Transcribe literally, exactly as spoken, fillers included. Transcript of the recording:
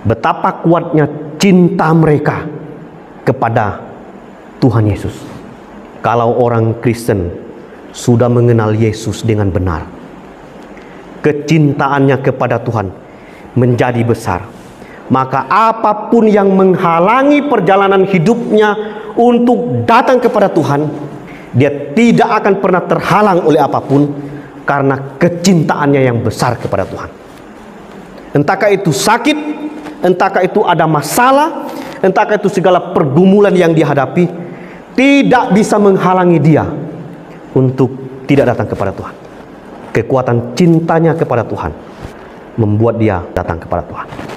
betapa kuatnya cinta mereka kepada Tuhan Yesus. Kalau orang Kristen sudah mengenal Yesus dengan benar, kecintaannya kepada Tuhan menjadi besar, maka apapun yang menghalangi perjalanan hidupnya untuk datang kepada Tuhan, dia tidak akan pernah terhalang oleh apapun, karena kecintaannya yang besar kepada Tuhan. Entahkah itu sakit, entahkah itu ada masalah, entahkah itu segala pergumulan yang dihadapi, tidak bisa menghalangi dia untuk tidak datang kepada Tuhan. Kekuatan cintanya kepada Tuhan membuat dia datang kepada Tuhan.